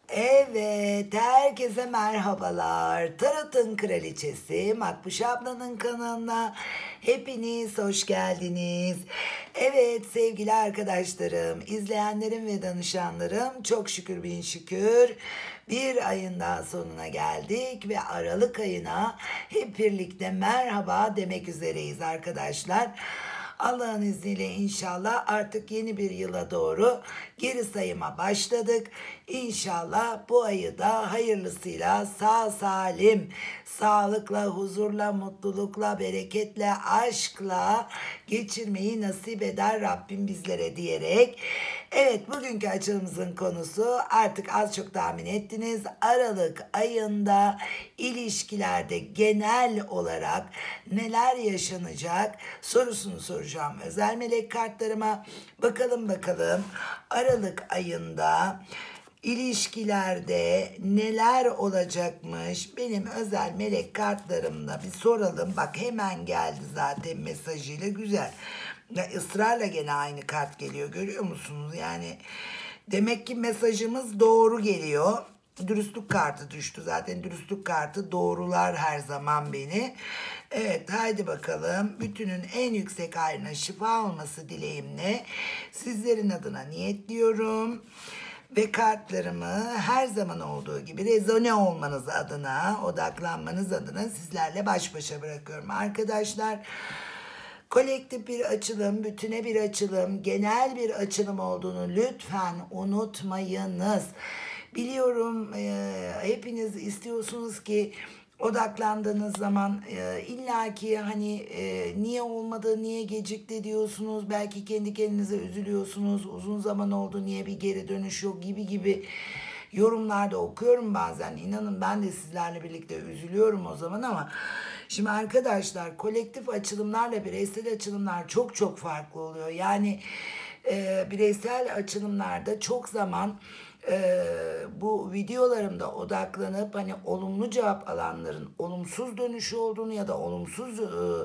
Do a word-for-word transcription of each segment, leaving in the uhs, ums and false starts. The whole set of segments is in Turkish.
Evet, herkese merhabalar. Tarot'un kraliçesi Makbuş ablanın kanalına hepiniz hoş geldiniz. Evet sevgili arkadaşlarım, izleyenlerim ve danışanlarım, çok şükür bin şükür bir ayın daha sonuna geldik ve Aralık ayına hep birlikte merhaba demek üzereyiz arkadaşlar. Allah'ın izniyle inşallah artık yeni bir yıla doğru geri sayıma başladık. İnşallah bu ayı da hayırlısıyla sağ salim, sağlıkla, huzurla, mutlulukla, bereketle, aşkla geçirmeyi nasip eder Rabbim bizlere diyerek. Evet, bugünkü açılımımızın konusu artık az çok tahmin ettiniz. Aralık ayında ilişkilerde genel olarak neler yaşanacak sorusunu soracağım özel melek kartlarıma. Bakalım bakalım Aralık ayında İlişkilerde neler olacakmış benim özel melek kartlarımla bir soralım. Bak hemen geldi zaten mesajıyla, güzel. Ya ısrarla gene aynı kart geliyor, görüyor musunuz? Yani demek ki mesajımız doğru geliyor. Dürüstlük kartı düştü zaten, dürüstlük kartı doğrular her zaman beni. Evet, haydi bakalım, bütünün en yüksek hayrına şifa olması dileğimle sizlerin adına niyetliyorum. Ve kartlarımı her zaman olduğu gibi rezone olmanız adına, odaklanmanız adına sizlerle baş başa bırakıyorum arkadaşlar. Kolektif bir açılım, bütüne bir açılım, genel bir açılım olduğunu lütfen unutmayınız. Biliyorum e, hepiniz istiyorsunuz ki odaklandığınız zaman e, illaki hani e, niye olmadı, niye gecikti diyorsunuz. Belki kendi kendinize üzülüyorsunuz. Uzun zaman oldu, niye bir geri dönüş yok gibi gibi yorumlarda okuyorum bazen. İnanın ben de sizlerle birlikte üzülüyorum o zaman ama şimdi arkadaşlar, kolektif açılımlarla bireysel açılımlar çok çok farklı oluyor. Yani e, bireysel açılımlarda çok zaman Ee, bu videolarımda odaklanıp hani olumlu cevap alanların olumsuz dönüşü olduğunu ya da olumsuz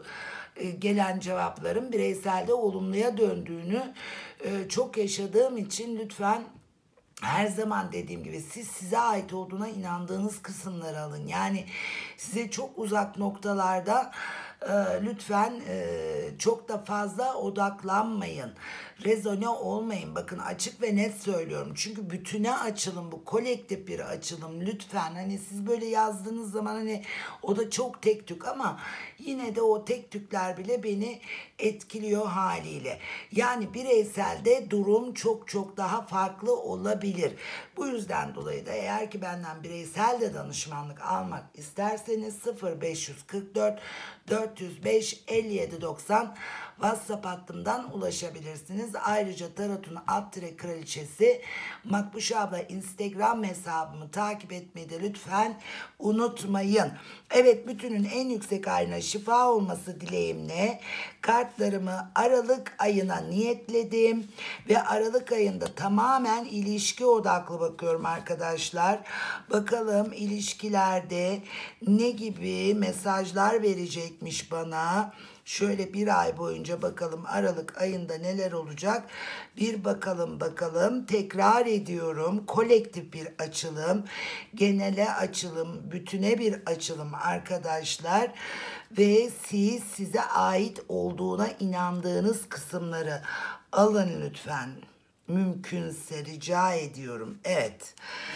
e, e, gelen cevapların bireyselde olumluya döndüğünü e, çok yaşadığım için lütfen her zaman dediğim gibi siz size ait olduğuna inandığınız kısımları alın. Yani size çok uzak noktalarda e, lütfen e, çok da fazla odaklanmayın. Rezone olmayın. Bakın açık ve net söylüyorum. Çünkü bütüne açılım, bu kolektif bir açılım. Lütfen hani siz böyle yazdığınız zaman hani o da çok tek tük ama yine de o tek tükler bile beni etkiliyor haliyle. Yani bireyselde durum çok çok daha farklı olabilir. Bu yüzden dolayı da eğer ki benden bireysel de danışmanlık almak isterseniz sıfır beş kırk dört dört yüz beş elli yedi doksan WhatsApp hattımdan ulaşabilirsiniz. Ayrıca Tarot'un alt tire kraliçesi Makbuş abla Instagram hesabımı takip etmeyi de lütfen unutmayın. Evet, bütünün en yüksek hayrına şifa olması dileğimle kartlarımı Aralık ayına niyetledim ve Aralık ayında tamamen ilişki odaklı bakıyorum arkadaşlar. Bakalım ilişkilerde ne gibi mesajlar verecekmiş bana. Şöyle bir ay boyunca bakalım Aralık ayında neler olacak. Bir bakalım bakalım. Tekrar ediyorum. Kolektif bir açılım, genele açılım, bütüne bir açılım arkadaşlar. Ve siz size ait olduğuna inandığınız kısımları alın lütfen. Mümkünse rica ediyorum. Evet.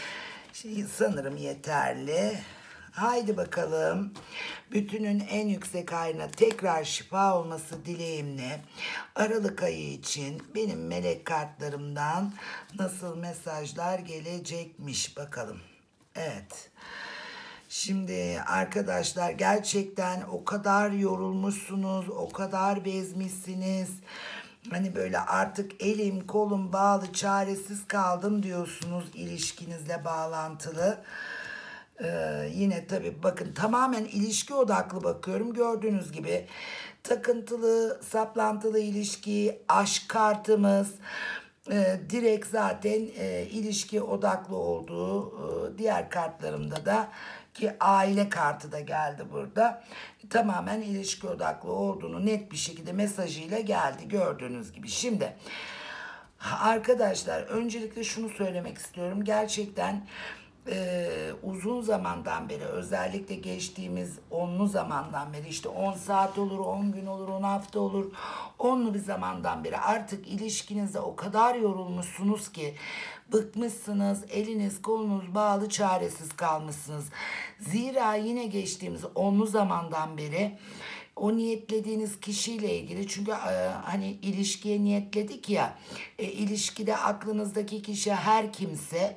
Şimdi sanırım yeterli. Haydi bakalım. Bütünün en yüksek hayrına tekrar şifa olması dileğimle Aralık ayı için benim melek kartlarımdan nasıl mesajlar gelecekmiş bakalım. Evet. Şimdi arkadaşlar, gerçekten o kadar yorulmuşsunuz, o kadar bezmişsiniz. Hani böyle artık elim kolum bağlı, çaresiz kaldım diyorsunuz ilişkinizle bağlantılı. Ee, yine tabii bakın tamamen ilişki odaklı bakıyorum. Gördüğünüz gibi takıntılı, saplantılı ilişki, aşk kartımız. Ee, direkt zaten e, ilişki odaklı olduğu e, diğer kartlarımda da ki aile kartı da geldi burada. Tamamen ilişki odaklı olduğunu net bir şekilde mesajıyla geldi gördüğünüz gibi. Şimdi Arkadaşlar öncelikle şunu söylemek istiyorum. Gerçekten e, uzun zamandan beri, özellikle geçtiğimiz onlu zamandan beri, işte on saat olur, on gün olur, on hafta olur, onlu bir zamandan beri artık ilişkinizde o kadar yorulmuşsunuz ki bıkmışsınız, eliniz kolunuz bağlı, çaresiz kalmışsınız. Zira yine geçtiğimiz onlu zamandan beri o niyetlediğiniz kişiyle ilgili, çünkü e, hani ilişkiye niyetledik ya, e, ilişkide aklınızdaki kişi her kimse,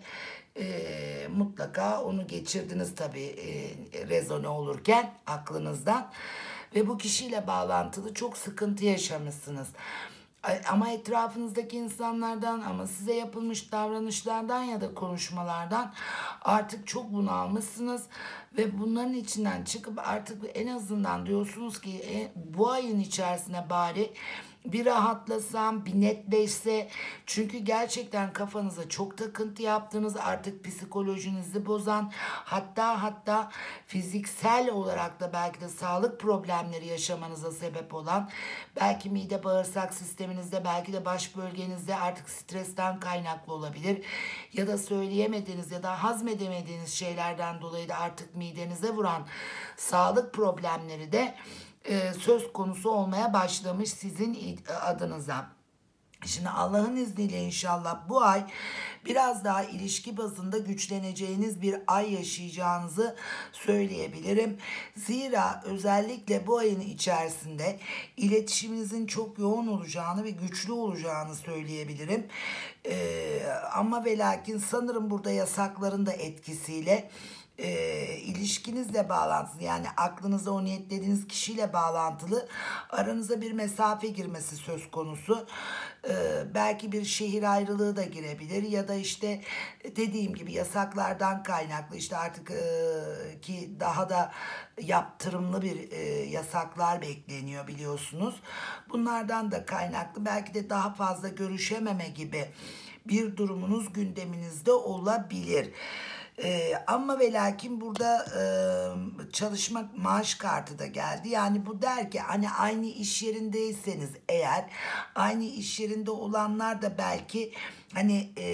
e, mutlaka onu geçirdiniz tabii, e, rezone olurken aklınızdan ve bu kişiyle bağlantılı çok sıkıntı yaşamışsınız. Ama etrafınızdaki insanlardan, ama size yapılmış davranışlardan ya da konuşmalardan artık çok bunalmışsınız ve bunların içinden çıkıp artık en azından diyorsunuz ki e, bu ayın içerisine bari bir rahatlasam, bir netleşse. Çünkü gerçekten kafanıza çok takıntı yaptınız, artık psikolojinizi bozan, hatta hatta fiziksel olarak da belki de sağlık problemleri yaşamanıza sebep olan, belki mide bağırsak sisteminizde, belki de baş bölgenizde artık stresten kaynaklı olabilir. Ya da söyleyemediğiniz ya da hazmedemediğiniz şeylerden dolayı da artık midenize vuran sağlık problemleri de e, söz konusu olmaya başlamış sizin adınıza. Şimdi Allah'ın izniyle inşallah bu ay biraz daha ilişki bazında güçleneceğiniz bir ay yaşayacağınızı söyleyebilirim. Zira özellikle bu ayın içerisinde iletişiminizin çok yoğun olacağını ve güçlü olacağını söyleyebilirim. Ee, ama ve lakin sanırım burada yasakların da etkisiyle e, ilişkinizle bağlantılı, yani aklınıza o niyetlediğiniz kişiyle bağlantılı aranıza bir mesafe girmesi söz konusu. E, belki bir şehir ayrılığı da girebilir ya da işte dediğim gibi yasaklardan kaynaklı, işte artık e, ki daha da yaptırımlı bir e, yasaklar bekleniyor biliyorsunuz. Bunlardan da kaynaklı belki de daha fazla görüşememe gibi bir durumunuz gündeminizde olabilir. Ee, ama ve lakin burada e, çalışmak maaş kartı da geldi. Yani bu der ki hani aynı iş yerindeyseniz eğer, aynı iş yerinde olanlar da belki hani e,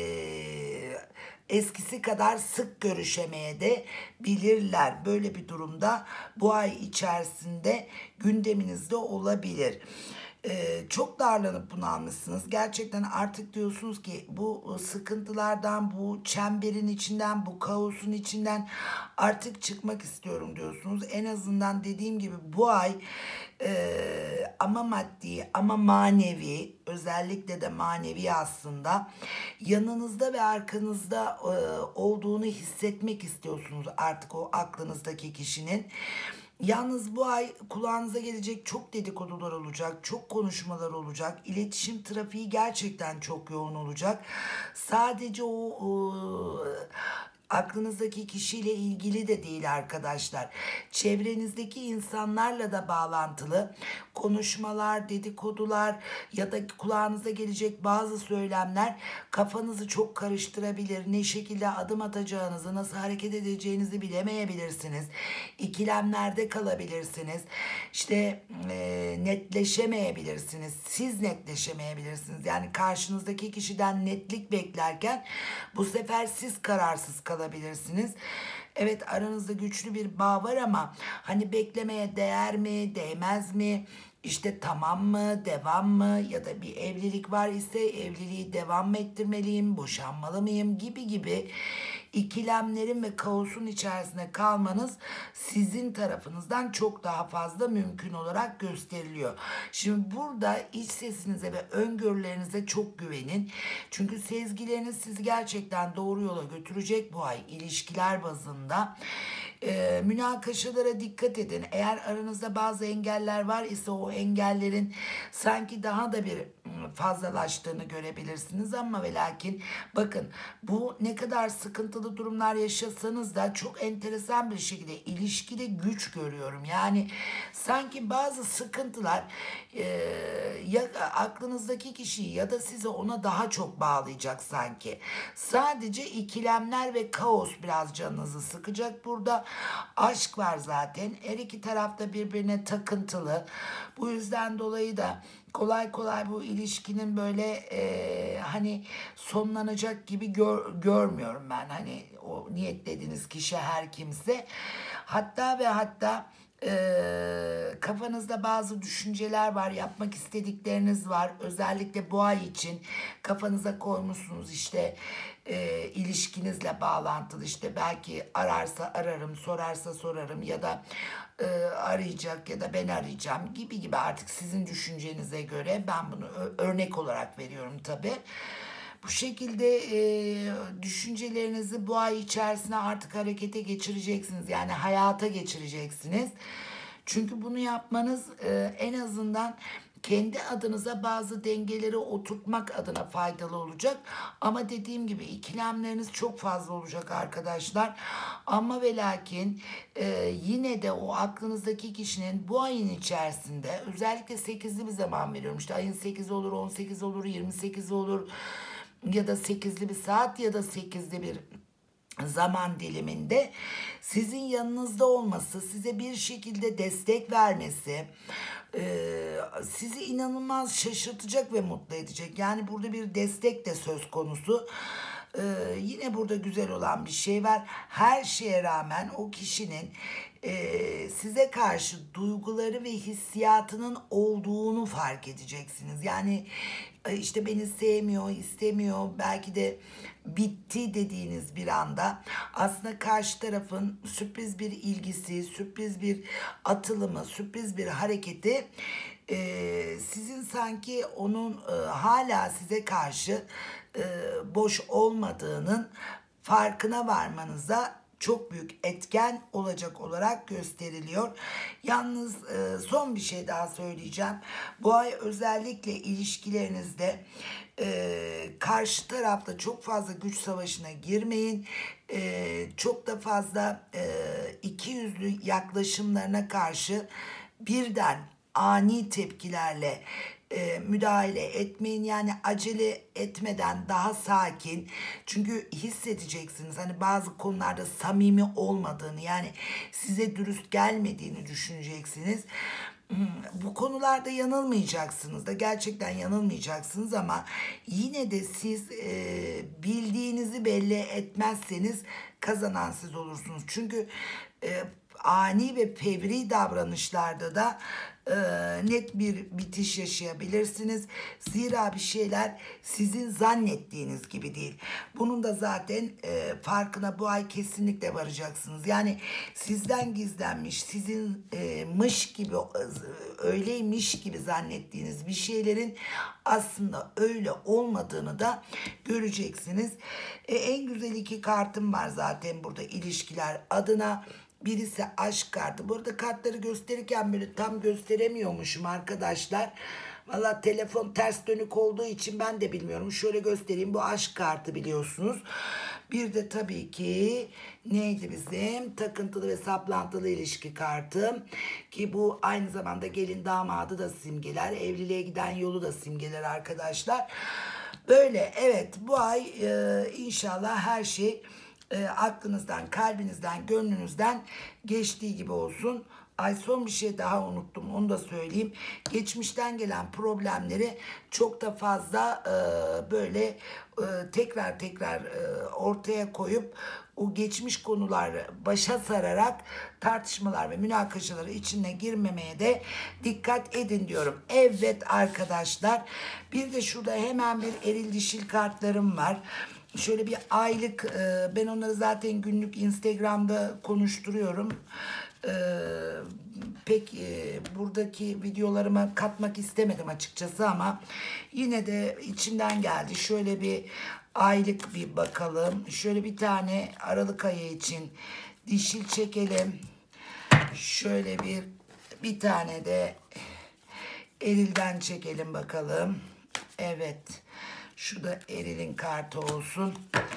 eskisi kadar sık görüşemeye de bilirler. Böyle bir durumda bu ay içerisinde gündeminizde olabilir. Ee, çok darlanıp bunalmışsınız. Gerçekten artık diyorsunuz ki bu sıkıntılardan, bu çemberin içinden, bu kaosun içinden artık çıkmak istiyorum diyorsunuz. En azından dediğim gibi bu ay e, ama maddi ama manevi, özellikle de manevi aslında yanınızda ve arkanızda e, olduğunu hissetmek istiyorsunuz artık o aklınızdaki kişinin. Yalnız bu ay kulağınıza gelecek çok dedikodular olacak, çok konuşmalar olacak. İletişim trafiği gerçekten çok yoğun olacak. Sadece o, o aklınızdaki kişiyle ilgili de değil arkadaşlar. Çevrenizdeki insanlarla da bağlantılı konuşmalar, dedikodular ya da kulağınıza gelecek bazı söylemler kafanızı çok karıştırabilir. Ne şekilde adım atacağınızı, nasıl hareket edeceğinizi bilemeyebilirsiniz. İkilemlerde kalabilirsiniz. İşte e, netleşemeyebilirsiniz. Siz netleşemeyebilirsiniz. Yani karşınızdaki kişiden netlik beklerken bu sefer siz kararsız kalabilirsiniz. Evet, aranızda güçlü bir bağ var ama hani beklemeye değer mi, değmez mi? İşte tamam mı, devam mı, ya da bir evlilik var ise evliliği devam mı ettirmeliyim, boşanmalı mıyım gibi gibi ikilemlerin ve kaosun içerisinde kalmanız sizin tarafınızdan çok daha fazla mümkün olarak gösteriliyor. Şimdi burada iç sesinize ve öngörülerinize çok güvenin. Çünkü sezgileriniz sizi gerçekten doğru yola götürecek bu ay ilişkiler bazında. Ee, münakaşalara dikkat edin. Eğer aranızda bazı engeller var ise o engellerin sanki daha da bir fazlalaştığını görebilirsiniz ama ve lakin bakın, bu ne kadar sıkıntılı durumlar yaşasanız da çok enteresan bir şekilde ilişkide güç görüyorum. Yani sanki bazı sıkıntılar e, ya aklınızdaki kişiyi ya da sizi ona daha çok bağlayacak sanki. Sadece ikilemler ve kaos biraz canınızı sıkacak burada. Aşk var zaten. Her iki tarafta birbirine takıntılı. Bu yüzden dolayı da kolay kolay bu ilişkinin böyle e, hani sonlanacak gibi gör, görmüyorum ben. Hani o niyetlediğiniz kişi her kimse. Hatta ve hatta e, kafanızda bazı düşünceler var, yapmak istedikleriniz var. Özellikle bu ay için kafanıza koymuşsunuz işte e, ilişkinizle bağlantılı, işte belki ararsa ararım, sorarsa sorarım ya da e, arayacak ya da ben arayacağım gibi gibi, artık sizin düşüncenize göre ben bunu örnek olarak veriyorum tabii. Bu şekilde e, düşüncelerinizi bu ay içerisinde artık harekete geçireceksiniz. Yani hayata geçireceksiniz. Çünkü bunu yapmanız e, en azından kendi adınıza bazı dengeleri oturtmak adına faydalı olacak. Ama dediğim gibi ikilemleriniz çok fazla olacak arkadaşlar. Ama ve lakin e, yine de o aklınızdaki kişinin bu ayın içerisinde, özellikle sekizli bir zaman veriyorum. İşte ayın sekizi olur, on sekiz olur, yirmi sekiz olur ya da sekizli bir saat ya da sekizli bir zaman diliminde sizin yanınızda olması, size bir şekilde destek vermesi e, sizi inanılmaz şaşırtacak ve mutlu edecek. Yani burada bir destek de söz konusu. Ee, yine burada güzel olan bir şey var. Her şeye rağmen o kişinin e, size karşı duyguları ve hissiyatının olduğunu fark edeceksiniz. Yani e, işte beni sevmiyor, istemiyor, belki de bitti dediğiniz bir anda aslında karşı tarafın sürpriz bir ilgisi, sürpriz bir atılımı, sürpriz bir hareketi e, sizin sanki onun e, hala size karşı e, boş olmadığının farkına varmanıza çok büyük etken olacak olarak gösteriliyor. Yalnız e, son bir şey daha söyleyeceğim. Bu ay özellikle ilişkilerinizde e, karşı tarafla çok fazla güç savaşına girmeyin. E, çok da fazla e, ikiyüzlü yaklaşımlarına karşı birden ani tepkilerle e, müdahale etmeyin. Yani acele etmeden daha sakin, çünkü hissedeceksiniz hani bazı konularda samimi olmadığını, yani size dürüst gelmediğini düşüneceksiniz. Bu konularda yanılmayacaksınız da, gerçekten yanılmayacaksınız, ama yine de siz e, bildiğinizi belli etmezseniz kazanan siz olursunuz. Çünkü e, ani ve fevri davranışlarda da e, net bir bitiş yaşayabilirsiniz. Zira bir şeyler sizin zannettiğiniz gibi değil. Bunun da zaten e, farkına bu ay kesinlikle varacaksınız. Yani sizden gizlenmiş, sizin e, mış gibi, öyleymiş gibi zannettiğiniz bir şeylerin aslında öyle olmadığını da göreceksiniz. E, en güzel iki kartım var zaten burada ilişkiler adına. Birisi aşk kartı. Burada kartları gösterirken böyle tam gösteremiyormuşum arkadaşlar. Valla telefon ters dönük olduğu için ben de bilmiyorum. Şöyle göstereyim. Bu aşk kartı biliyorsunuz. Bir de tabii ki neydi bizim? Takıntılı ve saplantılı ilişki kartı. Ki bu aynı zamanda gelin damadı da simgeler. Evliliğe giden yolu da simgeler arkadaşlar. Böyle, evet, bu ay e, inşallah her şey E, aklınızdan, kalbinizden, gönlünüzden geçtiği gibi olsun. Ay, son bir şey daha unuttum, onu da söyleyeyim. Geçmişten gelen problemleri çok da fazla e, böyle e, tekrar tekrar e, ortaya koyup o geçmiş konular başa sararak tartışmalar ve münakaşaları içine girmemeye de dikkat edin diyorum. Evet arkadaşlar, bir de şurada hemen bir eril dişil kartlarım var. Şöyle bir aylık, e, ben onları zaten günlük Instagram'da konuşturuyorum. E, pek e, buradaki videolarıma katmak istemedim açıkçası, ama yine de içimden geldi. Şöyle bir aylık bir bakalım. Şöyle bir tane Aralık ayı için dişil çekelim. Şöyle bir bir tane de erilden çekelim bakalım. Evet. Şu da erilin kartı olsun.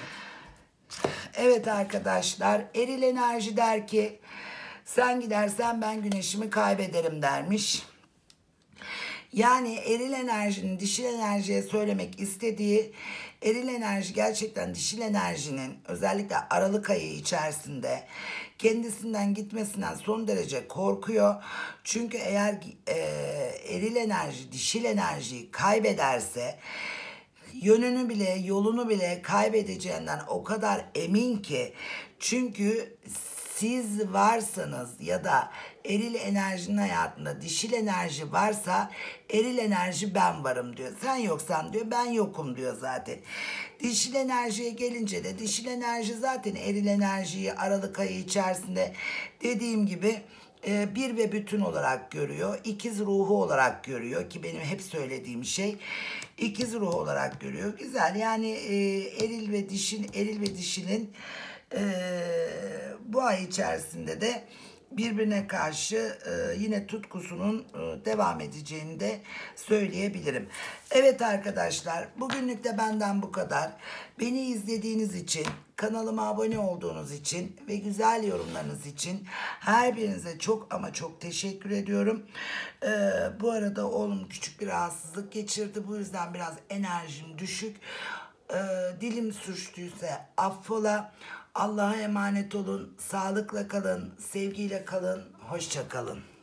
Evet arkadaşlar, eril enerji der ki sen gidersen ben güneşimi kaybederim dermiş. Yani eril enerjinin dişil enerjiye söylemek istediği, eril enerji gerçekten dişil enerjinin özellikle Aralık ayı içerisinde kendisinden gitmesinden son derece korkuyor. Çünkü eğer e, eril enerji dişil enerjiyi kaybederse yönünü bile yolunu bile kaybedeceğinden o kadar emin ki, çünkü siz varsanız ya da eril enerjinin hayatında dişil enerji varsa eril enerji ben varım diyor. Sen yoksan diyor ben yokum diyor zaten. Dişil enerjiye gelince de dişil enerji zaten eril enerjiyi Aralık ayı içerisinde dediğim gibi e, bir ve bütün olarak görüyor. İkiz ruhu olarak görüyor ki benim hep söylediğim şey, ikiz ruhu olarak görüyor. Güzel yani e, eril ve dişin eril ve dişinin e, bu ay içerisinde de birbirine karşı e, yine tutkusunun e, devam edeceğini de söyleyebilirim. Evet arkadaşlar, bugünlük de benden bu kadar. Beni izlediğiniz için, kanalıma abone olduğunuz için ve güzel yorumlarınız için her birinize çok ama çok teşekkür ediyorum. E, bu arada oğlum küçük bir rahatsızlık geçirdi. Bu yüzden biraz enerjim düşük. E, dilim sürçtüyse affola. Allah'a emanet olun. Sağlıkla kalın, sevgiyle kalın, hoşça kalın.